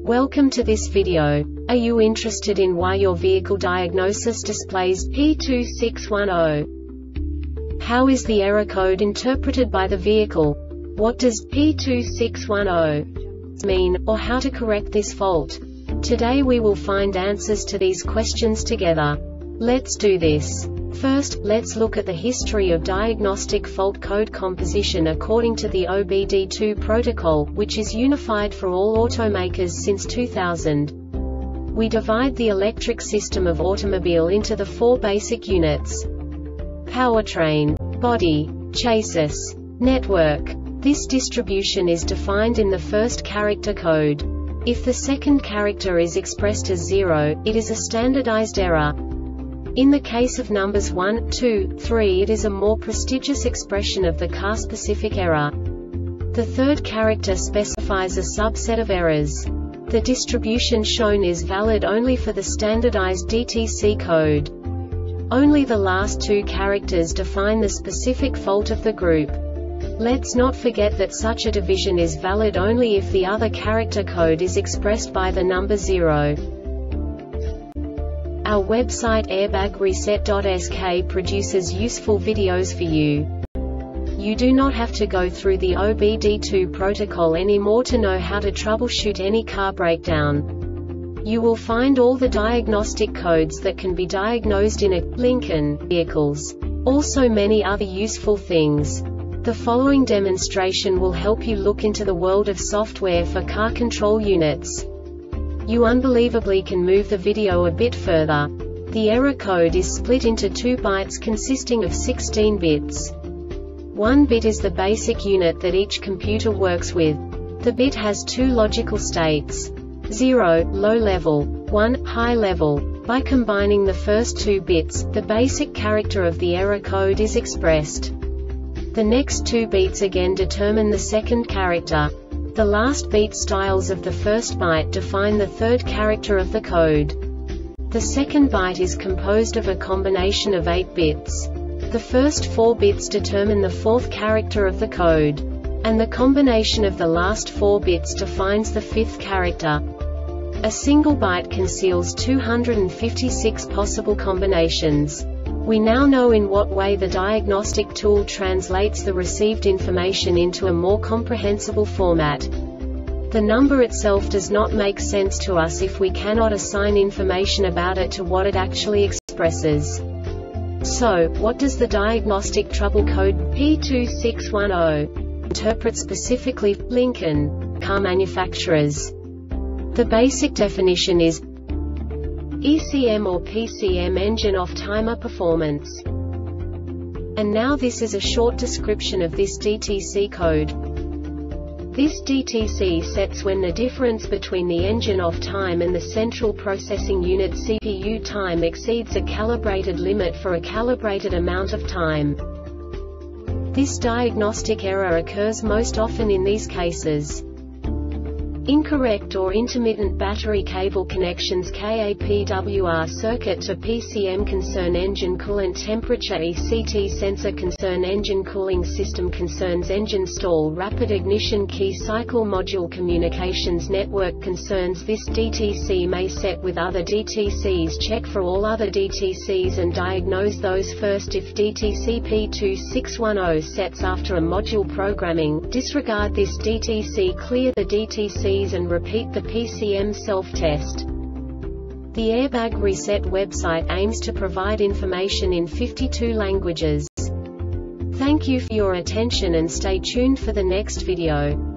Welcome to this video. Are you interested in why your vehicle diagnosis displays P2610? How is the error code interpreted by the vehicle? What does P2610 mean, or how to correct this fault? Today we will find answers to these questions together. Let's do this. First, let's look at the history of diagnostic fault code composition according to the OBD2 protocol, which is unified for all automakers since 2000. We divide the electric system of automobile into the four basic units: powertrain, body, chassis, network. This distribution is defined in the first character code. If the second character is expressed as 0, it is a standardized error. In the case of numbers 1, 2, 3, it is a more prestigious expression of the car-specific error. The third character specifies a subset of errors. The distribution shown is valid only for the standardized DTC code. Only the last two characters define the specific fault of the group. Let's not forget that such a division is valid only if the other character code is expressed by the number 0. Our website airbagreset.sk produces useful videos for you. You do not have to go through the OBD2 protocol anymore to know how to troubleshoot any car breakdown. You will find all the diagnostic codes that can be diagnosed in a Lincoln vehicles. Also many other useful things. The following demonstration will help you look into the world of software for car control units. You unbelievably can move the video a bit further. The error code is split into 2 bytes consisting of 16 bits. 1 bit is the basic unit that each computer works with. The bit has 2 logical states: 0, low level, 1, high level. By combining the first 2 bits, the basic character of the error code is expressed. The next 2 beats again determine the second character. The last beat styles of the first byte define the third character of the code. The second byte is composed of a combination of 8 bits. The first 4 bits determine the fourth character of the code. And the combination of the last 4 bits defines the fifth character. A single byte conceals 256 possible combinations. We now know in what way the diagnostic tool translates the received information into a more comprehensible format. The number itself does not make sense to us if we cannot assign information about it to what it actually expresses. So, what does the diagnostic trouble code P2610 interpret specifically for Lincoln car manufacturers? The basic definition is ECM or PCM, engine off timer performance. And now this is a short description of this DTC code. This DTC sets when the difference between the engine off time and the central processing unit CPU time exceeds a calibrated limit for a calibrated amount of time. This diagnostic error occurs most often in these cases: incorrect or intermittent battery cable connections, KAPWR circuit to PCM concern engine coolant temperature, ECT sensor concern engine cooling system concerns engine stall, rapid ignition key cycle module communications network concerns. This DTC may set with other DTCs. Check for all other DTCs and diagnose those first. If DTC P2610 sets after a module programming, disregard this DTC, clear the DTC and repeat the PCM self-test. The Airbag Reset website aims to provide information in 52 languages. Thank you for your attention and stay tuned for the next video.